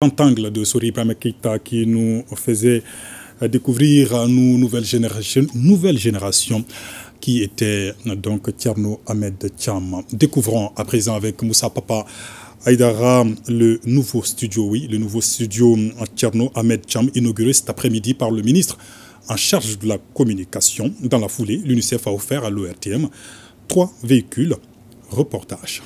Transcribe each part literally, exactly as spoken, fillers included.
Antangle de Souri Ibrahima Keïta qui nous faisait découvrir une nouvelle génération, nouvelle génération qui était donc Thierno Ahmed Thiam. Découvrons à présent avec Moussa Papa Aïdara le nouveau studio, oui, le nouveau studio Thierno Ahmed Thiam inauguré cet après-midi par le ministre en charge de la communication. Dans la foulée, l'UNICEF a offert à l'O R T M trois véhicules. Reportage.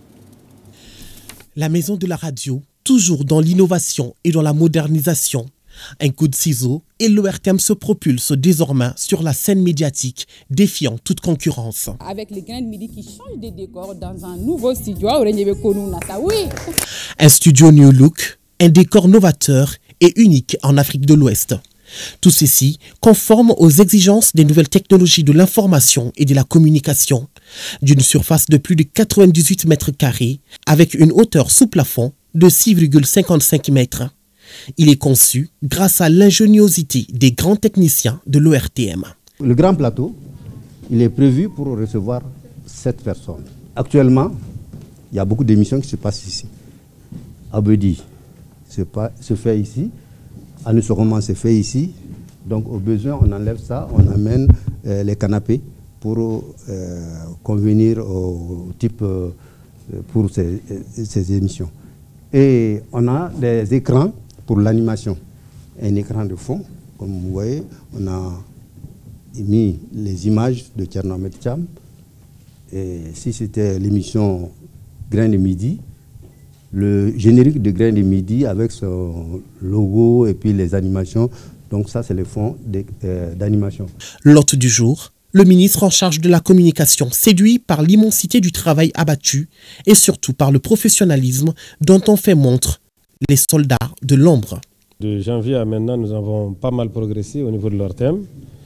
La maison de la radio, toujours dans l'innovation et dans la modernisation. Un coup de ciseau et l'O R T M se propulse désormais sur la scène médiatique, défiant toute concurrence. Avec les grains de midi qui changent de décor dans un nouveau studio, oui. Un studio new look, un décor novateur et unique en Afrique de l'Ouest. Tout ceci conforme aux exigences des nouvelles technologies de l'information et de la communication, d'une surface de plus de quatre-vingt-dix-huit mètres carrés, avec une hauteur sous plafond de six virgule cinquante-cinq mètres. Il est conçu grâce à l'ingéniosité des grands techniciens de l'O R T M. Le grand plateau, il est prévu pour recevoir sept personnes. Actuellement, il y a beaucoup d'émissions qui se passent ici. Abedi se, se fait ici. Anusoroman se fait ici. Donc au besoin, on enlève ça, on amène euh, les canapés pour euh, convenir au type euh, pour ces, ces émissions. Et on a des écrans pour l'animation. Un écran de fond, comme vous voyez, on a mis les images de Thierno Ahmed Thiam. Et si c'était l'émission Grain de Midi, le générique de Grain de Midi avec son logo et puis les animations. Donc ça, c'est le fond d'animation. L'hôte du jour, le ministre en charge de la communication, séduit par l'immensité du travail abattu et surtout par le professionnalisme dont on fait montre les soldats de l'ombre. De janvier à maintenant, nous avons pas mal progressé au niveau de l'O R T M.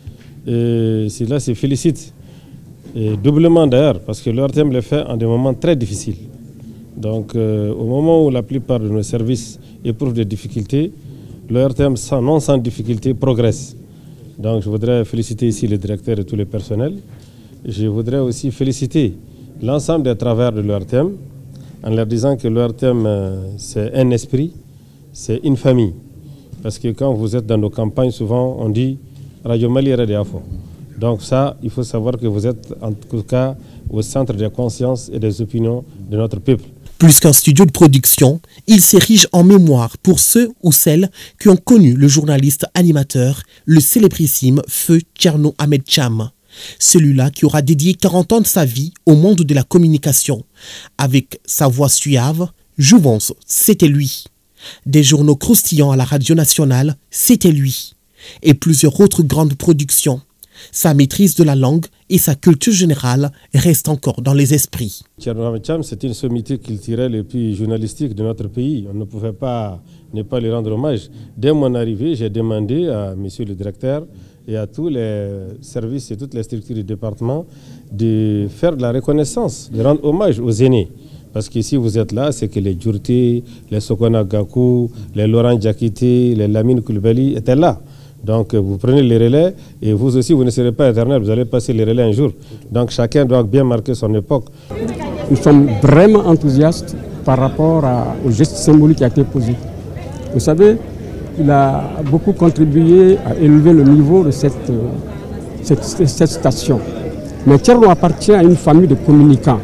Et cela se félicite. Et doublement d'ailleurs, parce que l'O R T M le fait en des moments très difficiles. Donc euh, au moment où la plupart de nos services éprouvent des difficultés, l'O R T M sans, non sans difficulté progresse. Donc je voudrais féliciter ici les directeurs et tous les personnels. Je voudrais aussi féliciter l'ensemble des travailleurs de l'O R T M en leur disant que l'O R T M euh, c'est un esprit, c'est une famille. Parce que quand vous êtes dans nos campagnes, souvent on dit Radio Mali Radiafo. Donc ça, il faut savoir que vous êtes en tout cas au centre des consciences et des opinions de notre peuple. Plus qu'un studio de production, il s'érige en mémoire pour ceux ou celles qui ont connu le journaliste animateur, le célébrissime feu Thierno Ahmed Thiam. Celui-là qui aura dédié quarante ans de sa vie au monde de la communication. Avec sa voix suave, Jouvence, c'était lui. Des journaux croustillants à la radio nationale, c'était lui. Et plusieurs autres grandes productions. Sa maîtrise de la langue et sa culture générale restent encore dans les esprits. Thierno Ahmed Thiam, c'est une sommité culturelle et puis journalistique de notre pays. On ne pouvait pas ne pas lui rendre hommage. Dès mon arrivée, j'ai demandé à monsieur le directeur et à tous les services et toutes les structures du département de faire de la reconnaissance, de rendre hommage aux aînés. Parce que si vous êtes là, c'est que les Djourté, les Sokona Gakou, les Laurent Diakité, les Lamine Koulibaly étaient là. Donc vous prenez les relais et vous aussi, vous ne serez pas éternel, vous allez passer les relais un jour. Donc chacun doit bien marquer son époque. Nous sommes vraiment enthousiastes par rapport à, au geste symbolique qui a été posé. Vous savez, il a beaucoup contribué à élever le niveau de cette, cette, cette station. Mais Thierno appartient à une famille de communicants.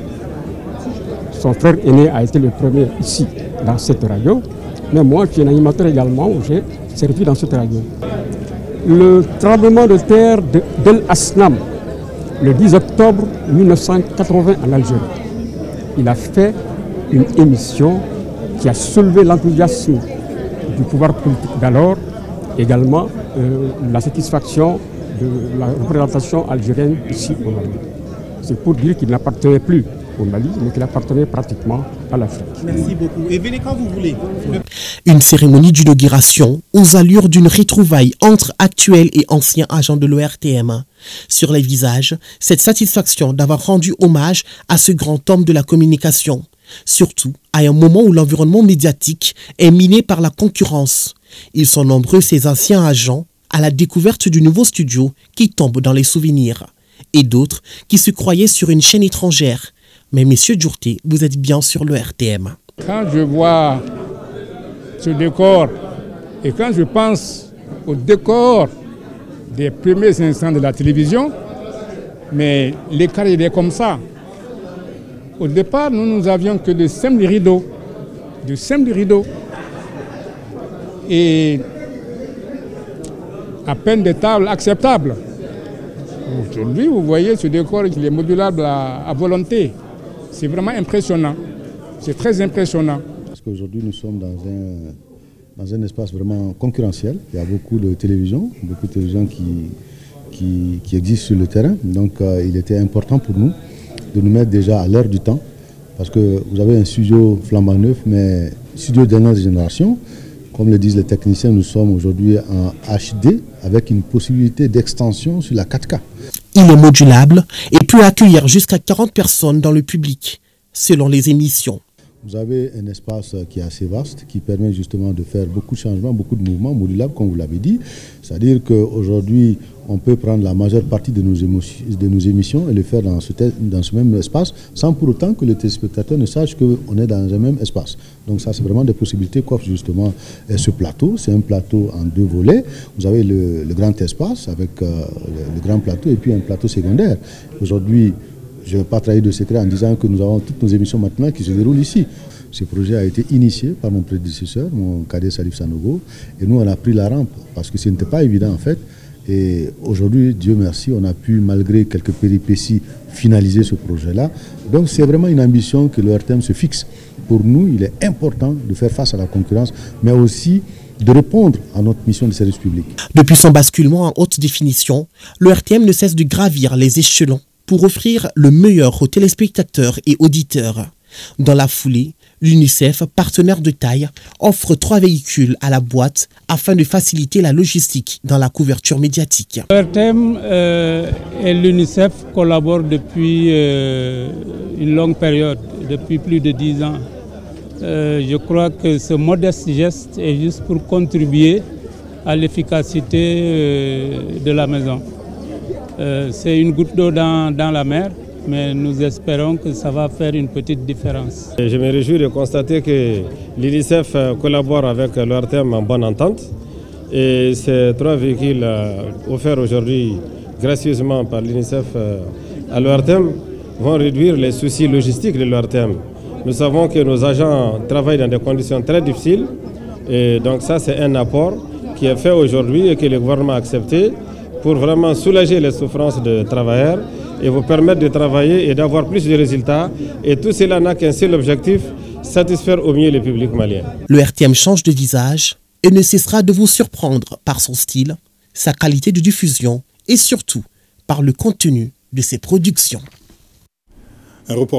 Son frère aîné a été le premier ici, dans cette radio. Mais moi, je suis un animateur également, où j'ai servi dans cette radio. Le tremblement de terre d'El Asnam, le dix octobre mille neuf cent quatre-vingts en Algérie. Il a fait une émission qui a soulevé l'enthousiasme du pouvoir politique d'alors, également euh, la satisfaction de la représentation algérienne ici au Mali. C'est pour dire qu'il n'appartenait plus au Mali, mais qu'il appartenait pratiquement à l'Afrique. Merci beaucoup. Et venez quand vous voulez. Une cérémonie d'inauguration aux allures d'une retrouvaille entre actuels et anciens agents de l'O R T M. Sur les visages, cette satisfaction d'avoir rendu hommage à ce grand homme de la communication. Surtout à un moment où l'environnement médiatique est miné par la concurrence. Ils sont nombreux, ces anciens agents, à la découverte du nouveau studio qui tombe dans les souvenirs. Et d'autres qui se croyaient sur une chaîne étrangère. Mais messieurs Djourté, vous êtes bien sur le R T M. Quand je vois ce décor. Et quand je pense au décor des premiers instants de la télévision, mais l'écart il est comme ça. Au départ, nous nous avions que de simples rideaux, de simples rideaux. Et à peine des tables acceptables. Aujourd'hui, vous voyez ce décor, il est modulable à, à volonté. C'est vraiment impressionnant. C'est très impressionnant. Parce qu'aujourd'hui, nous sommes dans un, dans un espace vraiment concurrentiel. Il y a beaucoup de télévisions, beaucoup de télévisions qui, qui, qui existent sur le terrain. Donc, euh, il était important pour nous de nous mettre déjà à l'heure du temps. Parce que vous avez un studio flambant neuf, mais studio de dernière génération. Comme le disent les techniciens, nous sommes aujourd'hui en H D avec une possibilité d'extension sur la quatre K. Il est modulable et peut accueillir jusqu'à quarante personnes dans le public, selon les émissions. Vous avez un espace qui est assez vaste, qui permet justement de faire beaucoup de changements, beaucoup de mouvements modulables, comme vous l'avez dit. C'est-à-dire qu'aujourd'hui, on peut prendre la majeure partie de nos, de nos émissions et les faire dans ce, dans ce même espace, sans pour autant que le téléspectateur ne sache qu'on est dans un même espace. Donc ça, c'est vraiment des possibilités qu'offre justement ce plateau. C'est un plateau en deux volets. Vous avez le, le grand espace avec euh, le, le grand plateau et puis un plateau secondaire. Aujourd'hui, je ne vais pas trahir de secret en disant que nous avons toutes nos émissions maintenant qui se déroulent ici. Ce projet a été initié par mon prédécesseur, mon cadet Salif Sanogo, et nous on a pris la rampe parce que ce n'était pas évident en fait. Et aujourd'hui, Dieu merci, on a pu, malgré quelques péripéties, finaliser ce projet-là. Donc c'est vraiment une ambition que le R T M se fixe. Pour nous, il est important de faire face à la concurrence, mais aussi de répondre à notre mission de service public. Depuis son basculement en haute définition, le R T M ne cesse de gravir les échelons pour offrir le meilleur aux téléspectateurs et auditeurs. Dans la foulée, l'UNICEF, partenaire de taille, offre trois véhicules à la boîte afin de faciliter la logistique dans la couverture médiatique. Le R T M euh, et l'UNICEF collaborent depuis euh, une longue période, depuis plus de dix ans. Euh, je crois que ce modeste geste est juste pour contribuer à l'efficacité euh, de la maison. Euh, c'est une goutte d'eau dans, dans la mer, mais nous espérons que ça va faire une petite différence. Je me réjouis de constater que l'UNICEF collabore avec le R T M en bonne entente. Et ces trois véhicules offerts aujourd'hui gracieusement par l'UNICEF à l'O R T M vont réduire les soucis logistiques de l'O R T M. Nous savons que nos agents travaillent dans des conditions très difficiles. Et donc ça, c'est un apport qui est fait aujourd'hui et que le gouvernement a accepté pour vraiment soulager les souffrances des travailleurs et vous permettre de travailler et d'avoir plus de résultats. Et tout cela n'a qu'un seul objectif, satisfaire au mieux le public malien. Le R T M change de visage et ne cessera de vous surprendre par son style, sa qualité de diffusion et surtout par le contenu de ses productions. Un report